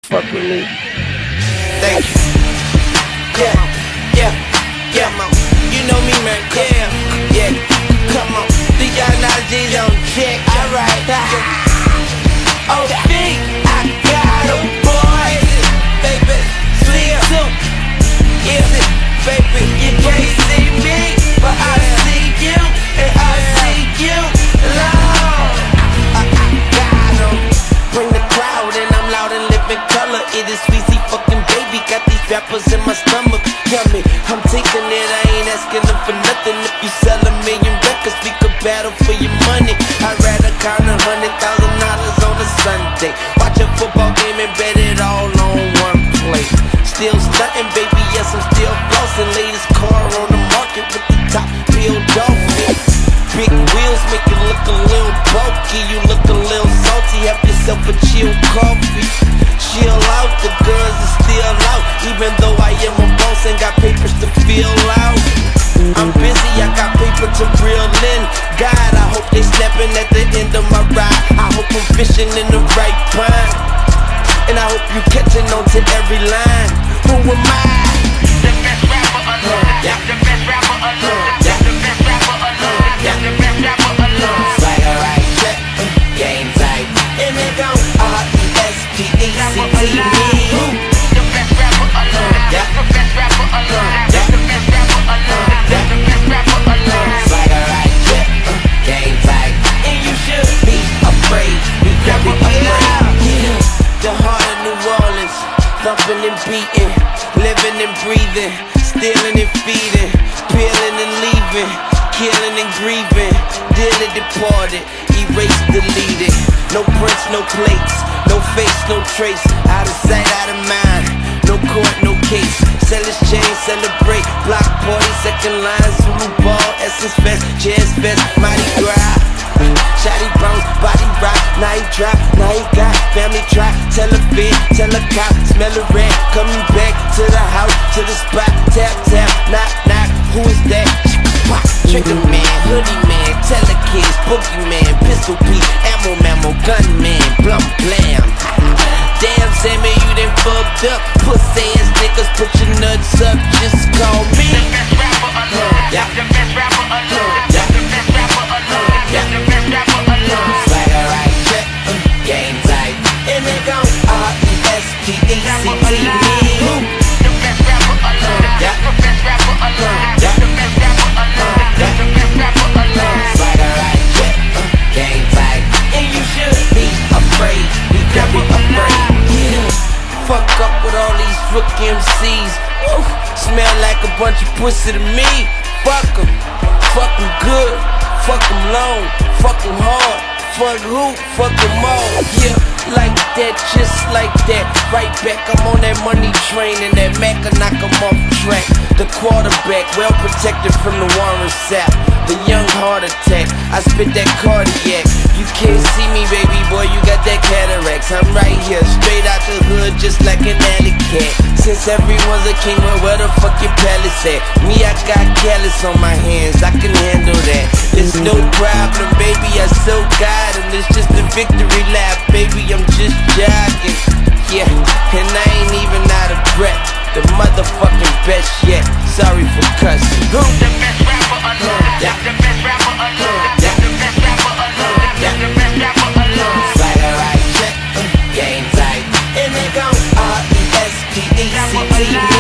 fuck with me. Thank you. Yeah. You know me, man. Yeah. Come on. The young Nazi's on check. Alright. Oh, big. I got a boy. Baby, Slim. Is it, baby? You can't see me, but I see you, and I see you. Lord, I got 'em. Bring the crowd, and I'm loud and living color. It is Weezy fucking baby. Got these rappers in my stomach. Yummy, I'm taking it. I ain't asking them for nothing. If you sell a million records, we could battle for your money. I'd rather count $100,000 on a Sunday. Watch a football game and bet it all on one play. Still stunting, baby, yes, I'm still flossing. Latest car on the market with the top peeled off it. Big wheels make you look a little bulky. You look a little salty, have yourself a chill coffee. Chill out, the guns are still out. Even though I am a boss and got papers to fill out. I'm busy, I got paper to reel in. God, I hope they snapping at the end of my ride. I hope I'm fishing in the right pond, and I hope you catching on to every line. Who am I? The best rapper alive. Yeah. The best rapper alive. Yeah. The best rapper alive. Yeah. The best rapper alive. Swagger right, check, game tight. And it go R-E-S-P-E-C-T me. The best rapper alive. Yeah. The best rapper alive. Yeah. The best rapper alive. Yeah. The best rapper alive. Swagger right, check, game tight. And you should be afraid. Be very afraid. Yeah. The heart of New Orleans, thumping and beating, living and breathing, stealing and feeding, peeling and leaving, killing and grieving, dearly departed, erased, deleted. No prints, no plates, no face, no trace. Out of sight, out of mind. No court, no case. Sell his chain, celebrate. Block party, second line, Zulu ball, Essence Fest, Jazz Fest, Mardi Gras. Shotty bounce, body rock, now he drop, now he got family try, tell a fit, tell a cop, smell a rat, coming back to the house, to the spot, tap, tap, knock, knock, who is that? Trigger man, hoodie man, tell the kids, boogeyman, pistol Pete, ammo, mammo, gunman, blum, blam. Damn, Sammy, you done fucked up, pussy ass niggas, put your nuts up, just call me the best rapper alive, yeah. The best rapper alive, yeah. The best rapper alive, yeah. The best rapper alive. Swagger right, check, game tight. And it go R-E-S-P-E-C-T me. The best rapper alive, yeah. The best rapper alive, yeah. The best rapper alive, yeah. The best rapper alive. Swagger right, check, game tight. And you should be afraid, be very afraid. Yeah. Fuck up with all these rookie MCs. Woo. Smell like a bunch of pussy to me. Fuck 'em, fuck 'em good, fuck 'em long, fuck 'em hard. Fuck who? Fuck 'em all. Yeah, like that, just like that. Right back, I'm on that money train, and that Mac will knock 'em off track. The quarterback, well protected from the Warren Sapp. The young heart attack, I spit that cardiac. You can't see me, baby boy, you got that cataracts. I'm right here, straight out the hood, just like an alley cat. Since everyone's a king, well, where the fuck your palace at? Me, I got callus on my hands, I can handle that. It's no problem, baby, I so got him. It's just a victory lap, baby, I'm just jogging. Yeah, and I ain't even out of breath. The motherfucking best yet, sorry for cussing. Who? The best rapper alive, yeah. The best rapper alive, yeah. The best rapper alive, yeah. The best rapper alive. Swagger right, check, game tight. And it go R-E-S-P-E-C-T.